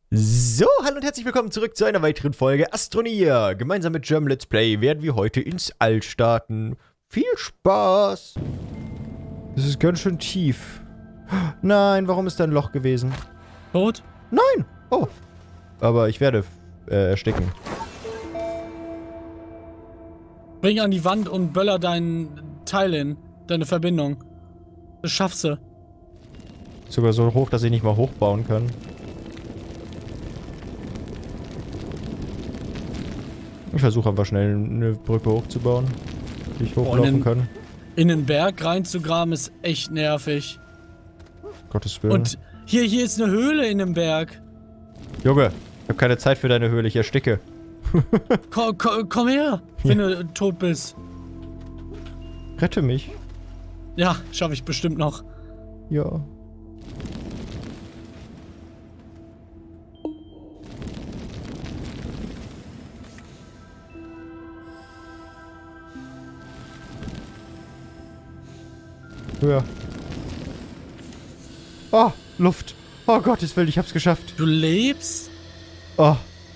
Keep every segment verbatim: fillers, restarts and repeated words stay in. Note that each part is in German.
So, hallo und herzlich willkommen zurück zu einer weiteren Folge Astroneer. Gemeinsam mit German Let's Play werden wir heute ins All starten. Viel Spaß! Das ist ganz schön tief. Nein, warum ist da ein Loch gewesen? Tot? Nein! Oh. Aber ich werde äh, ersticken. Bring an die Wand und böller dein Teil hin. Deine Verbindung. Das schaffst du. Sogar so hoch, dass ich nicht mal hochbauen kann. Ich versuche einfach schnell eine Brücke hochzubauen, die ich hochlaufen in den, kann. In den Berg reinzugraben ist echt nervig. Gottes Willen. Und hier, hier ist eine Höhle in dem Berg. Junge, ich habe keine Zeit für deine Höhle, ich ersticke. Komm, komm, komm her, wenn ja. du tot bist. Rette mich. Ja, schaffe ich bestimmt noch. Ja. Höher. Oh, Luft. Oh Gottes Willen, ich hab's geschafft. Du lebst? Oh.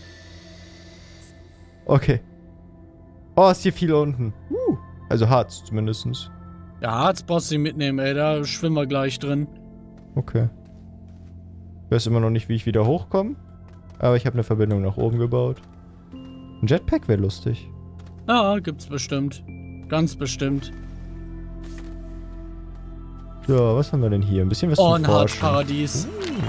Okay. Oh, ist hier viel unten. Uh. Also Harz zumindest. Ja, Harz brauchst du mitnehmen, ey. Da schwimmen wir gleich drin. Okay. Ich weiß immer noch nicht, wie ich wieder hochkomme. Aber ich habe eine Verbindung nach oben gebaut. Ein Jetpack wäre lustig. Ja, gibt's bestimmt. Ganz bestimmt. So, was haben wir denn hier? Ein bisschen was Oh, zum ein Forschen. Harzparadies.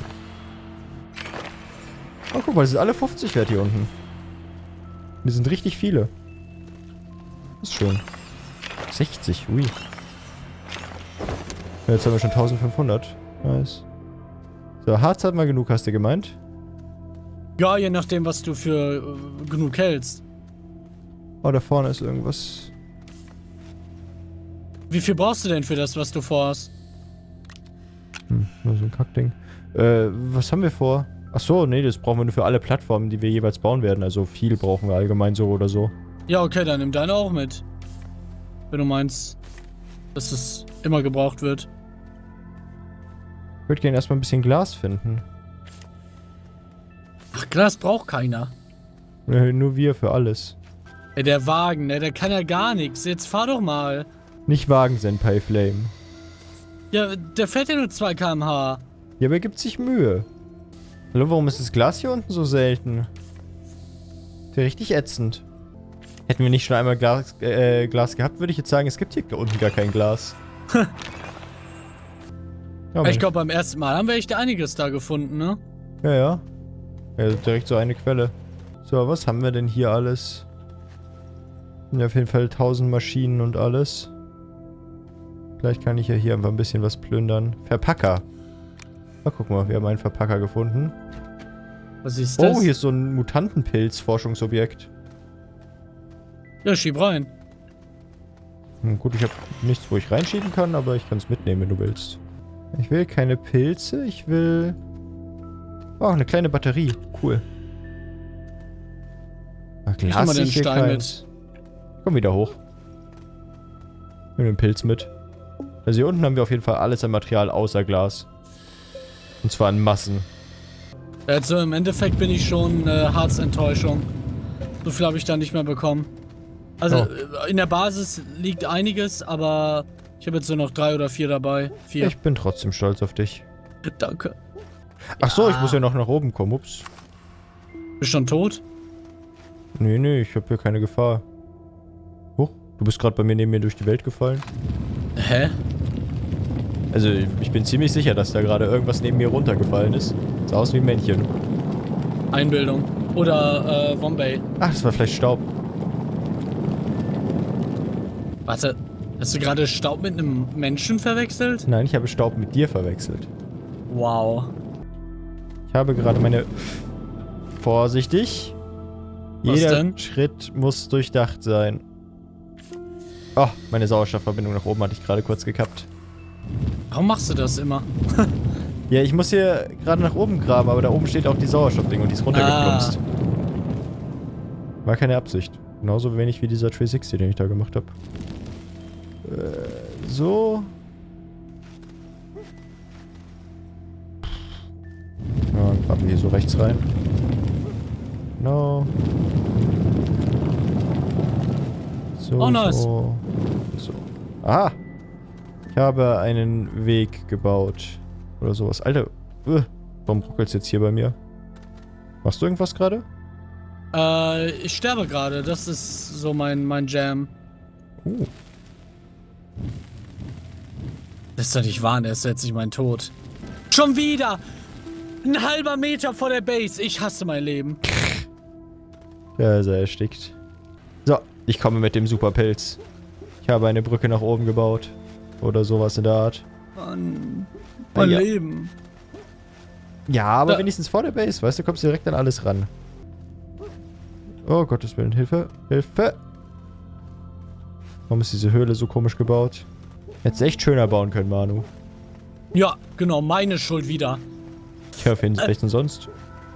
Oh, guck mal, das sind alle fünfzig wert hier unten. Wir sind richtig viele. Das ist schön. sechzig, ui. Ja, jetzt haben wir schon eintausendfünfhundert. Nice. So, Harz hat mal genug, hast du gemeint? Ja, je nachdem, was du für äh, genug hältst. Oh, da vorne ist irgendwas. Wie viel brauchst du denn für das, was du vorhast? Hm, nur so ein Kackding. Äh, was haben wir vor? Ach so, nee, das brauchen wir nur für alle Plattformen, die wir jeweils bauen werden. Also viel brauchen wir allgemein so oder so. Ja, okay, dann nimm deine auch mit. Wenn du meinst, dass es immer gebraucht wird. Ich würde gerne erstmal ein bisschen Glas finden. Ach, Glas braucht keiner. Äh, nur wir für alles. Ey, der Wagen, ne, der kann ja gar nichts. Jetzt fahr doch mal. Nicht Wagen, Senpai Flame. Ja, der fährt ja nur zwei Kilometer pro Stunde. Ja, aber er gibt sich Mühe. Hallo, warum ist das Glas hier unten so selten? Ist ja richtig ätzend. Hätten wir nicht schon einmal Glas, äh, Glas gehabt, würde ich jetzt sagen, es gibt hier unten gar kein Glas. Ja, ich glaube, beim ersten Mal haben wir echt einiges da gefunden, ne? Ja, ja. Ja, direkt so eine Quelle. So, was haben wir denn hier alles? Ja, auf jeden Fall tausend Maschinen und alles. Vielleicht kann ich ja hier einfach ein bisschen was plündern. Verpacker. Na, guck mal, wir haben einen Verpacker gefunden. Was ist das? Oh, hier ist so ein Mutantenpilz-Forschungsobjekt. Ja, schieb rein. Hm, gut, ich habe nichts, wo ich reinschieben kann, aber ich kann es mitnehmen, wenn du willst. Ich will keine Pilze, ich will... Oh, eine kleine Batterie. Cool. Ach, Ich nehm mal den Stein mit. Komm wieder hoch. Nimm den Pilz mit. Also hier unten haben wir auf jeden Fall alles an Material außer Glas. Und zwar in Massen. Also im Endeffekt bin ich schon äh, Harzenttäuschung. So viel habe ich da nicht mehr bekommen. Also Oh. in der Basis liegt einiges, aber ich habe jetzt nur noch drei oder vier dabei. Vier. Ich bin trotzdem stolz auf dich. Danke. Ach so, Ja. ich muss ja noch nach oben kommen. Ups. Bist du schon tot? Nee, nee, ich habe hier keine Gefahr. Huch, du bist gerade bei mir neben mir durch die Welt gefallen. Hä? Also, ich bin ziemlich sicher, dass da gerade irgendwas neben mir runtergefallen ist. Sah aus wie ein Männchen. Einbildung. Oder äh, Bombay. Ach, das war vielleicht Staub. Warte, hast du gerade Staub mit einem Menschen verwechselt? Nein, ich habe Staub mit dir verwechselt. Wow. Ich habe gerade meine... Vorsichtig. Was Jeder denn? Schritt muss durchdacht sein. Oh, meine Sauerstoffverbindung nach oben hatte ich gerade kurz gekappt. Warum machst du das immer? Ja, ich muss hier gerade nach oben graben, aber da oben steht auch die Sauerstoffding und die ist runtergeplumpst. Ah. War keine Absicht. Genauso wenig wie dieser dreihundertsechzig, den ich da gemacht habe. Äh, so. Ja, ein paar Fahren wir hier so rechts rein. No. So, Oh, nice. so. So. Ah! Ich habe einen Weg gebaut. Oder sowas. Alter, uh, warum ruckelt's jetzt hier bei mir? Machst du irgendwas gerade? Äh, ich sterbe gerade. Das ist so mein, mein Jam. Uh. Das ist doch nicht wahr, der ist jetzt nicht mein Tod. Schon wieder! Ein halber Meter vor der Base. Ich hasse mein Leben. Ja, ist er erstickt. So, ich komme mit dem Superpilz. Ich habe eine Brücke nach oben gebaut. Oder sowas in der Art. Mann. Mein ja. Leben. Ja, aber Da. wenigstens vor der Base, weißt du, kommst direkt an alles ran. Oh, Gottes Willen, Hilfe, Hilfe! Warum ist diese Höhle so komisch gebaut? Hättest echt schöner bauen können, Manu. Ja, genau, meine Schuld wieder. Ja, wen äh. denn sonst?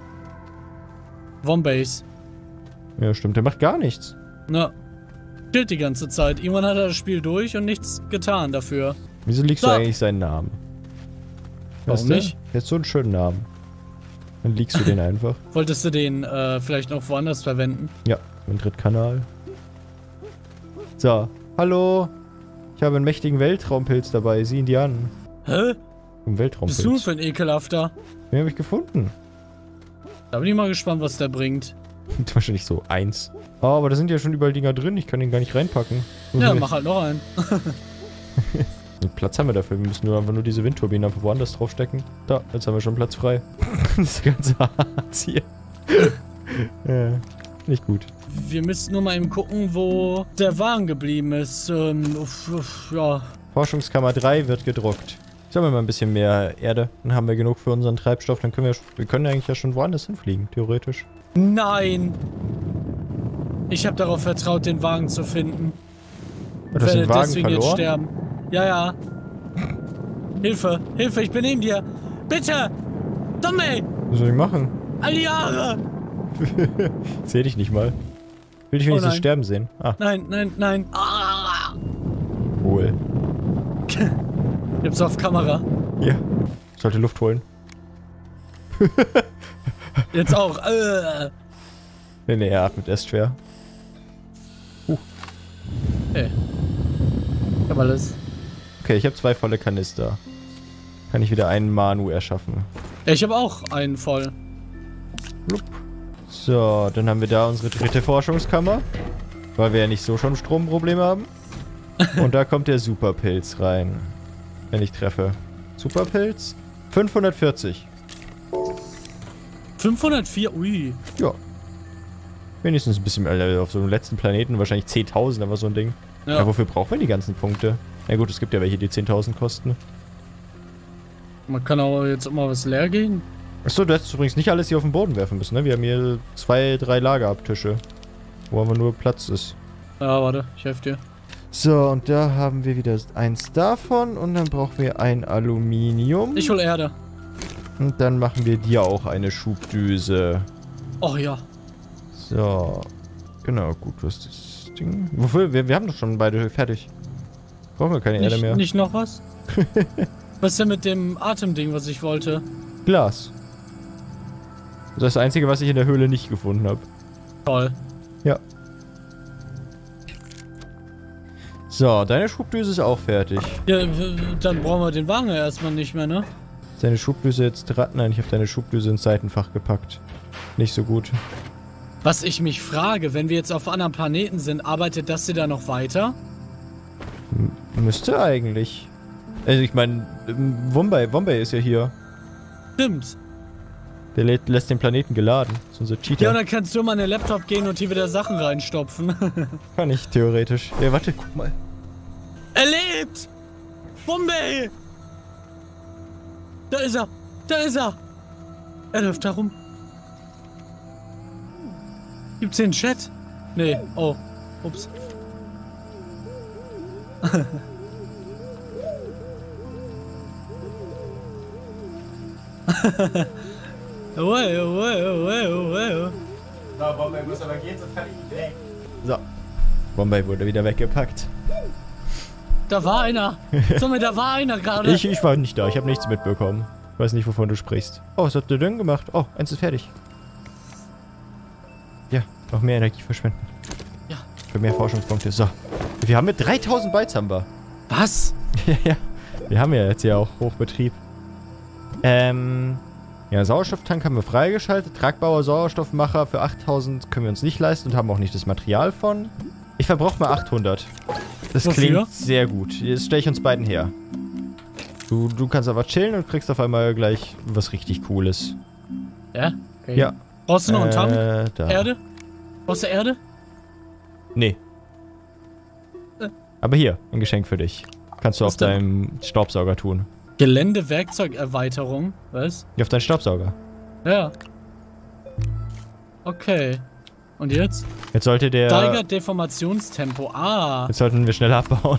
Wombase. Ja, stimmt, der macht gar nichts. Na, chillt die ganze Zeit. Irgendwann hat er das Spiel durch und nichts getan dafür. Wieso liegst so. du eigentlich seinen Namen? Warum weißt du? nicht? Der hat so einen schönen Namen. Dann liegst du den einfach. Wolltest du den äh, vielleicht noch woanders verwenden? Ja, mein Drittkanal. So, hallo. Ich habe einen mächtigen Weltraumpilz dabei. Sieh ihn dir an. Hä? Ein Weltraumpilz. Bist du für ein ekelhafter? Den habe ich gefunden. Da bin ich mal gespannt, was der bringt. Wahrscheinlich so eins. Oh, aber da sind ja schon überall Dinger drin. Ich kann den gar nicht reinpacken. Nur Ja, so mach halt noch einen. Den Platz haben wir dafür. Wir müssen nur einfach nur diese Windturbinen einfach woanders draufstecken. Da, jetzt haben wir schon Platz frei. Das ganze Harz hier. Ja, nicht gut. Wir müssen nur mal eben gucken, wo der Wagen geblieben ist. Ähm, uff, uff, ja. Forschungskammer drei wird gedruckt. Sagen wir mal ein bisschen mehr Erde. Dann haben wir genug für unseren Treibstoff. Dann können wir, wir können eigentlich ja schon woanders hinfliegen, theoretisch. Nein! Ich habe darauf vertraut, den Wagen zu finden. Du hast den Wagen deswegen verloren? jetzt sterben. Ja, ja. Hilfe, Hilfe, ich bin neben dir. Bitte! Dumme! Was soll ich machen? All die Jahre! Ich seh dich nicht mal. Will ich Oh wenigstens nein. sterben sehen? Ah, Nein, nein, nein. Ah! cool. Ich hab's auf Kamera. Ja. Ich sollte Luft holen. Jetzt auch. Äh. Nee, nee, er atmet erst schwer. Uh. Okay. Ich hab alles. Okay, ich habe zwei volle Kanister. Kann ich wieder einen Manu erschaffen. Ja, ich habe auch einen voll. Blub. So, dann haben wir da unsere dritte Forschungskammer. Weil wir ja nicht so schon Stromprobleme haben. Und da kommt der Superpilz rein. Wenn ich treffe. Superpilz? fünfhundertvierzig. fünfhundertvier, ui. Ja. Wenigstens ein bisschen, Alter, auf so einem letzten Planeten wahrscheinlich zehntausend, aber so ein Ding. Ja. Ja, wofür brauchen wir die ganzen Punkte? Na gut, es gibt ja welche, die zehntausend kosten. Man kann aber jetzt immer was leer gehen. Achso, du hättest übrigens nicht alles hier auf den Boden werfen müssen, ne? Wir haben hier zwei, drei Lagerabtische. Wo aber nur Platz ist. Ja, warte, ich helfe dir. So, und da haben wir wieder eins davon und dann brauchen wir ein Aluminium. Ich hol Erde. Und dann machen wir dir auch eine Schubdüse. Oh ja. So. Genau, gut, was ist das Ding? Wofür? Wir, wir haben doch schon beide fertig. Brauchen wir keine Nicht, Erde mehr. nicht noch was? Was ist denn mit dem Atemding, was ich wollte? Glas. Das ist das Einzige, was ich in der Höhle nicht gefunden habe. Toll. Ja. So, deine Schubdüse ist auch fertig. Ja, dann brauchen wir den Wagen ja erstmal nicht mehr, ne? Deine Schubdüse jetzt dran? Nein, ich habe deine Schubdüse ins Seitenfach gepackt. Nicht so gut. Was ich mich frage, wenn wir jetzt auf anderen Planeten sind, arbeitet das hier da noch weiter? M müsste eigentlich. Also ich meine, Wombay, Wombay ist ja hier. Stimmt. Der lä lässt den Planeten geladen. Das ist unser Cheater. Ja, und dann kannst du mal in den Laptop gehen und hier wieder Sachen reinstopfen. Kann ich, theoretisch. Ja, warte, guck mal. Er lebt! Bombay! Da ist er! Da ist er! Er läuft da rum. Gibt's hier einen Chat? Nee. Oh. Ups. Away, away, away, away. So, Bombay muss aber gehen, sonst kann ich nicht weg. So. Bombay wurde wieder weggepackt. Da war einer. Sag mal, da war einer gerade. Ich, ich war nicht da, ich habe nichts mitbekommen. weiß nicht, wovon du sprichst. Oh, was habt ihr denn gemacht? Oh, eins ist fertig. Ja, noch mehr Energie verschwenden. Ja. Für mehr Forschungspunkte. So. Wir haben mit dreitausend Bytes haben wir. Was? Ja, ja. Wir haben ja jetzt ja auch Hochbetrieb. Ähm... Ja, Sauerstofftank haben wir freigeschaltet. Tragbauer Sauerstoffmacher für achttausend können wir uns nicht leisten und haben auch nicht das Material von. Ich verbrauche mal achthundert. Das Wofür? klingt sehr gut. Jetzt stelle ich uns beiden her. Du, du kannst aber chillen und kriegst auf einmal gleich was richtig Cooles. Ja? Okay. Ja. Brauchst du noch einen Tank? Äh, da. Erde? Brauchst du Erde? Nee. Äh. Aber hier, ein Geschenk für dich. Kannst du Was auf denn? deinem Staubsauger tun. Geländewerkzeugerweiterung? Was? Ja, auf deinen Staubsauger. Ja. Okay. Und jetzt? Jetzt sollte der... Steigert Deformationstempo. Ah. Jetzt sollten wir schneller abbauen.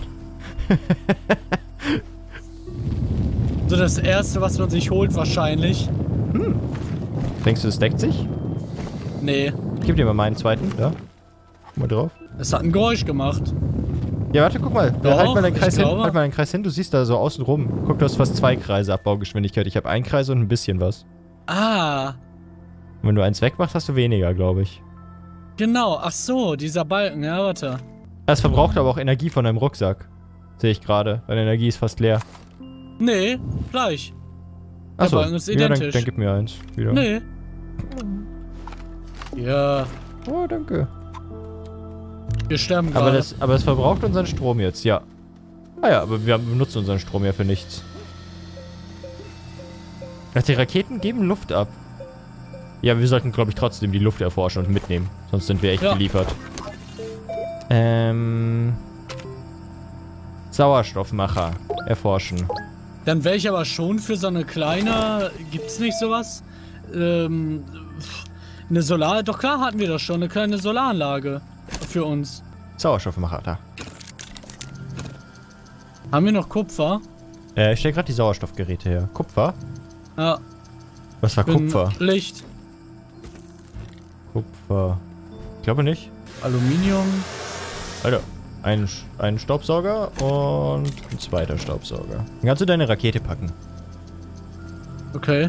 So das erste, was man sich holt wahrscheinlich. Hm. Denkst du, es deckt sich? Nee. Ich gebe dir mal meinen zweiten. Da. Guck mal drauf. Es hat ein Geräusch gemacht. Ja, warte, guck mal. Doch, halt mal deinen ich Kreis hin. glaube. Halt mal deinen Kreis hin. Du siehst da so außen rum. Guck, du hast fast zwei Kreise Abbaugeschwindigkeit. Ich habe einen Kreis und ein bisschen was. Ah. Und wenn du eins wegmachst, hast du weniger, glaube ich. Genau. Ach so, dieser Balken. Ja, warte. Das verbraucht aber auch Energie von deinem Rucksack. Sehe ich gerade. Deine Energie ist fast leer. Nee, gleich. Der Achso, Balken ist ja, dann, identisch. dann gib mir eins. Wieder. Nee. Ja, Oh, danke. wir sterben Aber gerade. das, aber es verbraucht unseren Strom jetzt, ja. Ah ja, aber wir benutzen unseren Strom ja für nichts. Ach, die Raketen geben Luft ab. Ja, wir sollten, glaube ich, trotzdem die Luft erforschen und mitnehmen. Sonst sind wir echt Ja. geliefert. Ähm... Sauerstoffmacher erforschen. Dann wäre ich aber schon für so eine kleine... Gibt's nicht sowas? Ähm... Eine Solar... Doch klar hatten wir das schon. Eine kleine Solaranlage. Für uns. Sauerstoffmacher, da. Haben wir noch Kupfer? Äh, ich stelle gerade die Sauerstoffgeräte her. Kupfer? Ja. Was war bin Kupfer? Licht. Kupfer. Ich glaube nicht. Aluminium. Alter. Ein, ein Staubsauger und ein zweiter Staubsauger. Dann kannst du deine Rakete packen. Okay.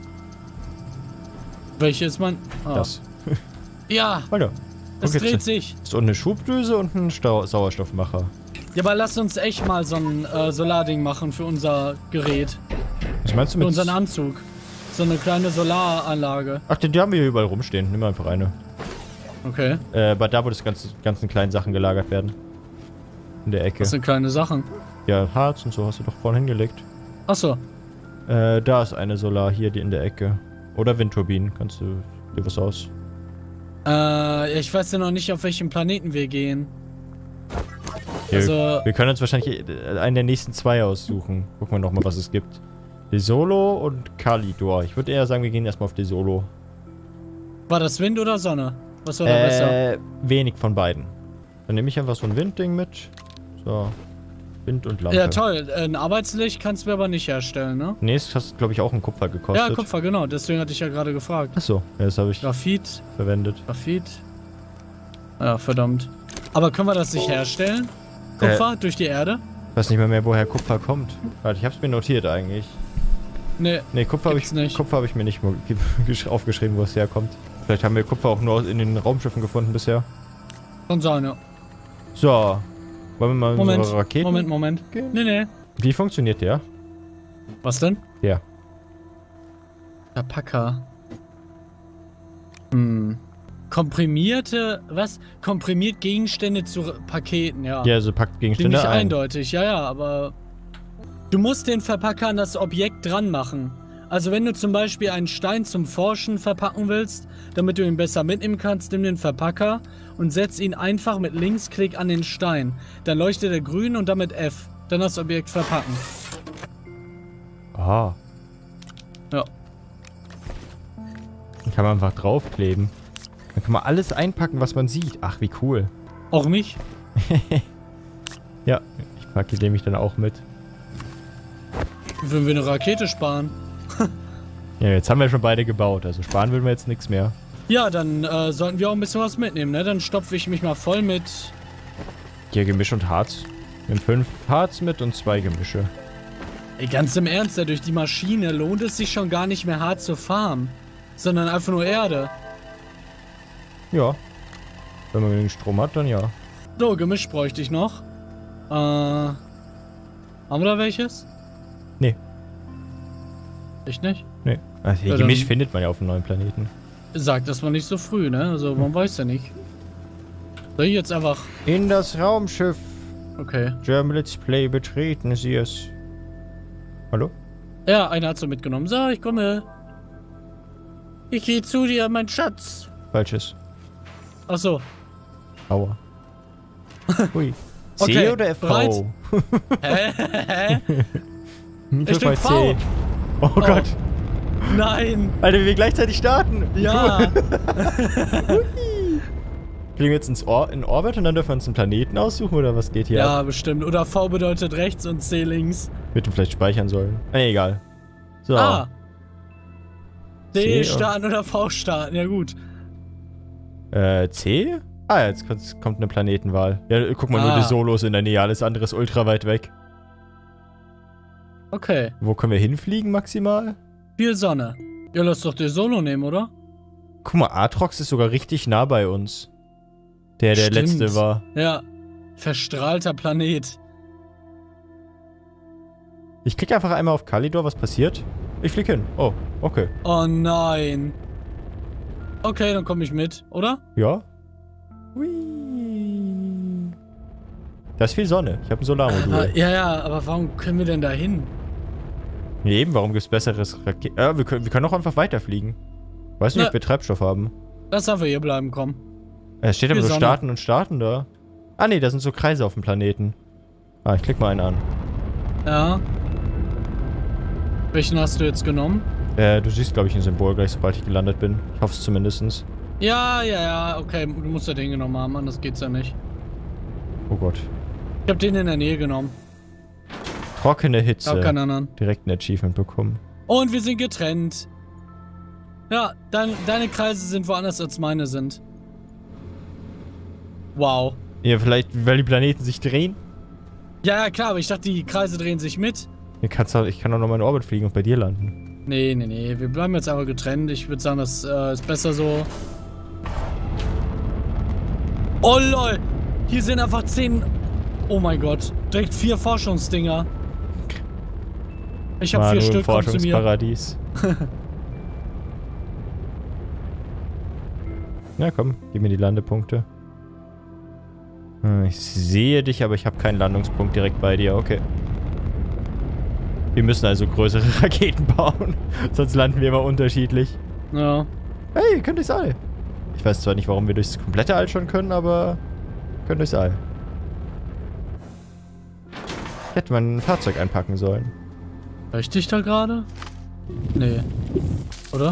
Welche ist mein... Ah. Das. Ja, Alter. das guck jetzt. dreht sich. Ist und eine Schubdüse und ein Stau Sauerstoffmacher. Ja, aber lass uns echt mal so ein äh, Solarding machen für unser Gerät. Was meinst du Für mit... unseren Anzug. So eine kleine Solaranlage. Ach, die, die haben wir hier überall rumstehen. Nimm einfach eine. Okay. Äh, aber da, wo das ganze, ganzen kleinen Sachen gelagert werden. In der Ecke. Das sind kleine Sachen. Ja, Harz und so hast du doch vorhin hingelegt. Achso. Äh, da ist eine Solar hier, die in der Ecke. Oder Windturbinen. Kannst du dir was aus? Äh, ich weiß ja noch nicht, auf welchen Planeten wir gehen. Hier, Also- wir können uns wahrscheinlich einen der nächsten zwei aussuchen. Gucken wir nochmal, was es gibt. Desolo und Kalidor. Ich würde eher sagen, wir gehen erstmal auf Desolo. War das Wind oder Sonne? Was war da besser? Äh, wenig von beiden. Dann nehme ich einfach so ein Windding mit. So. Wind und Lampe. Ja, toll. Ein Arbeitslicht kannst du mir aber nicht herstellen, ne? Nee, das hast, glaube ich, auch einen Kupfer gekostet. Ja, Kupfer, genau. Deswegen hatte ich ja gerade gefragt. Achso, ja, das habe ich Graphit. verwendet. Graphit. Ja, verdammt. Aber können wir das nicht herstellen? Kupfer Äh. durch die Erde? Ich weiß nicht mehr, mehr woher Kupfer kommt. Warte, ich habe es mir notiert eigentlich. Nee. Nee, Kupfer habe ich, Gibt's nicht. Kupfer hab ich mir nicht mo- gesch- aufgeschrieben, wo es herkommt. Vielleicht haben wir Kupfer auch nur in den Raumschiffen gefunden bisher. Kann sein, ja. So. Wollen wir mal in Moment, unsere Raketen Moment, Moment. gehen? Nee, nee. Wie funktioniert der? Was denn? Ja. Verpacker. Hm. Komprimierte, was? Komprimiert Gegenstände zu Paketen, ja. Ja, also packt Gegenstände Ziemlich ein. eindeutig, ja, ja, aber du musst den Verpacker an das Objekt dran machen. Also wenn du zum Beispiel einen Stein zum Forschen verpacken willst, damit du ihn besser mitnehmen kannst, nimm den Verpacker und setz ihn einfach mit Linksklick an den Stein. Dann leuchtet er grün und damit F. Dann das Objekt verpacken. Ah. Ja. Dann kann man einfach draufkleben. Dann kann man alles einpacken, was man sieht. Ach, wie cool. Auch mich? Ja, ich packe den mich dann auch mit. Würden wir eine Rakete sparen? Ja, jetzt haben wir schon beide gebaut, also sparen würden wir jetzt nichts mehr. Ja, dann äh, sollten wir auch ein bisschen was mitnehmen, ne? Dann stopfe ich mich mal voll mit... Hier Gemisch und Harz. Wir haben fünf Harz mit und zwei Gemische. Ey, ganz im Ernst, ja, durch die Maschine lohnt es sich schon gar nicht mehr hart zu farmen, sondern einfach nur Erde. Ja. Wenn man den Strom hat, dann ja. So, Gemisch bräuchte ich noch. Äh, haben wir da welches? Nee. Echt nicht? Nee. Also, Ja, Gemisch dann- findet man ja auf einem neuen Planeten. Sagt das mal nicht so früh, ne? Also, man weiß ja nicht. Soll ich jetzt einfach... In das Raumschiff Okay. German Let's Play betreten Sie es. Hallo? Ja, einer hat so mitgenommen. So, ich komme. Ich gehe zu dir, mein Schatz. Falsches. Ach so. Aua. Ui. C Okay, oder F V? bereit? Hä? Hä? Ich Ich drück V. Oh Gott. Nein. Alter, wie wir gleichzeitig starten. Ja. Fliegen wir jetzt ins Or in Orbit und dann dürfen wir uns einen Planeten aussuchen oder was geht hier ab? Ja, bestimmt. Oder V bedeutet rechts und C links. Hätten vielleicht speichern sollen. Nee, egal. So. Ah. C D starten oder V starten. Ja, gut. Äh, C? Ah, jetzt kommt, kommt eine Planetenwahl. Ja, guck mal, nur Ah. die Solos in der Nähe. Alles andere ist ultra weit weg. Okay. Wo können wir hinfliegen maximal? Viel Sonne. Ja, lass doch den Solo nehmen, oder? Guck mal, Atrox ist sogar richtig nah bei uns. Der, der Stimmt. letzte war. Ja. Verstrahlter Planet. Ich klicke einfach einmal auf Kalidor, was passiert? Ich flieg hin. Oh, okay. Oh nein. Okay, dann komme ich mit, oder? Ja. Hui. Da ist viel Sonne. Ich habe ein Solarmodul. Aber, ja, ja, aber warum können wir denn da hin? Nee, eben, warum gibt's besseres Raketen? Ja, wir können, wir können auch einfach weiterfliegen. Weiß nicht, Na. ob wir Treibstoff haben. Lass einfach hier bleiben, komm. Es steht aber Viel so Sonne. starten und starten da. Ah nee, da sind so Kreise auf dem Planeten. Ah, ich klicke mal einen an. Ja. Welchen hast du jetzt genommen? Äh, du siehst, glaube ich, ein Symbol gleich, sobald ich gelandet bin. Ich hoffe es zumindestens. Ja, ja, ja, okay, du musst ja den genommen haben, anders geht's ja nicht. Oh Gott. Ich hab den in der Nähe genommen. Trockene Ich Hitze. hab keinen anderen. Direkt ein Achievement bekommen. Und wir sind getrennt. Ja, dein, deine Kreise sind woanders als meine sind. Wow. Ja, vielleicht, weil die Planeten sich drehen? Ja, ja, klar, aber ich dachte, die Kreise drehen sich mit. Ich, kann's auch, ich kann auch noch mal in Orbit fliegen und bei dir landen. Nee, nee, nee, wir bleiben jetzt aber getrennt. Ich würde sagen, das äh, ist besser so. Oh lol, hier sind einfach zehn... Oh mein Gott, direkt vier Forschungsdinger. Ich habe vier Manu im Stück, komm zu mir. Forschungsparadies. Na komm, gib mir die Landepunkte. Hm, Ich sehe dich, aber ich habe keinen Landungspunkt direkt bei dir. Okay. Wir müssen also größere Raketen bauen. Sonst landen wir immer unterschiedlich. Ja. Hey, wir können durchs All. Ich weiß zwar nicht, warum wir durchs komplette All schon können, aber wir können durchs All. Ich hätte mein Fahrzeug einpacken sollen. Hör ich dich da gerade? Nee. Oder?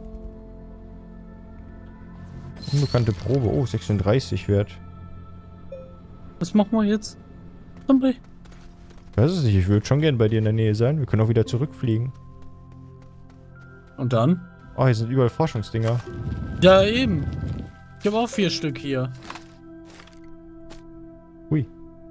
Unbekannte Probe. Oh, sechsunddreißig Wert. Was machen wir jetzt? Zombie. Ich weiß es nicht, ich würde schon gern bei dir in der Nähe sein. Wir können auch wieder zurückfliegen. Und dann? Oh, hier sind überall Forschungsdinger. Ja, eben. Ich habe auch vier Stück hier. Hui.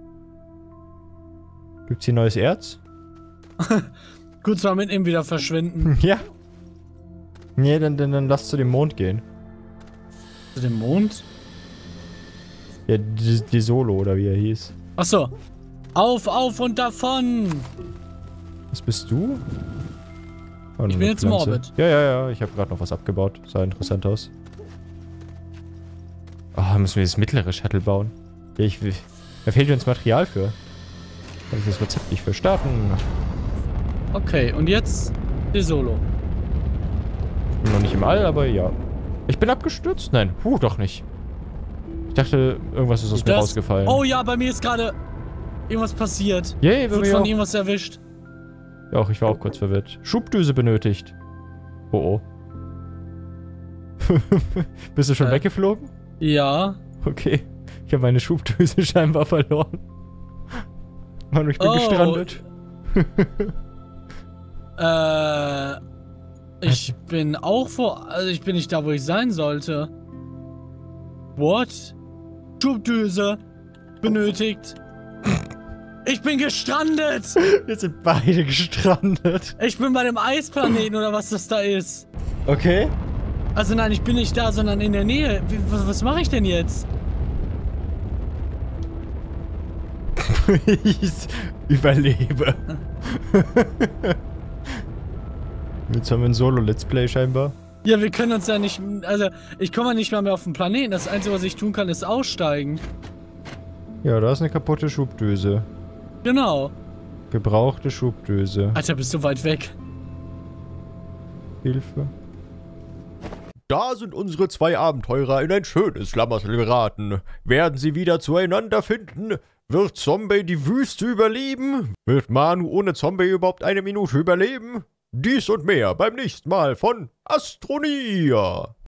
Gibt's hier neues Erz? Kurz mal mitnehmen, wieder verschwinden. Ja. Nee, dann, dann, dann lass zu dem Mond gehen. Zu dem Mond? Ja, die, die Solo, oder wie er hieß. Achso. Auf, auf und davon! Was bist du? Oh, Ich eine bin jetzt im Pflanze. Orbit. Ja, ja, ja. Ich habe gerade noch was abgebaut. Sah interessant aus. Oh, müssen wir das mittlere Shuttle bauen? Ja, ich will... Da fehlt uns Material für. Kann ich das Rezept nicht für starten? Okay, und jetzt die Solo. Ich bin noch nicht im All, aber ja. Ich bin abgestürzt? Nein. Huh, doch nicht. Ich dachte, irgendwas ist aus mir Das- rausgefallen. Oh ja, bei mir ist gerade irgendwas passiert. Yay, Ich bei wurde mir von auch. irgendwas erwischt. Ja, auch ich war auch kurz verwirrt. Schubdüse benötigt. Oh oh. Bist du schon Äh. weggeflogen? Ja. Okay. Ich habe meine Schubdüse scheinbar verloren. Mann, ich bin Oh. gestrandet. Äh. Ich bin auch vor. Also ich bin nicht da, wo ich sein sollte. What? Schubdüse benötigt. Ich bin gestrandet! Wir sind beide gestrandet. Ich bin bei dem Eisplaneten oder was das da ist. Okay. Also nein, ich bin nicht da, sondern in der Nähe. Wie, was was mache ich denn jetzt? Ich überlebe. Jetzt haben wir ein Solo-Let's Play scheinbar. Ja, wir können uns ja nicht... Also, ich komme ja nicht mal mehr auf den Planeten. Das Einzige, was ich tun kann, ist aussteigen. Ja, da ist eine kaputte Schubdüse. Genau. Gebrauchte Schubdüse. Alter, bist du weit weg. Hilfe. Da sind unsere zwei Abenteurer in ein schönes Schlamassel geraten. Werden sie wieder zueinander finden? Wird Zombie die Wüste überleben? Wird Manu ohne Zombie überhaupt eine Minute überleben? Dies und mehr beim nächsten Mal von Astronia.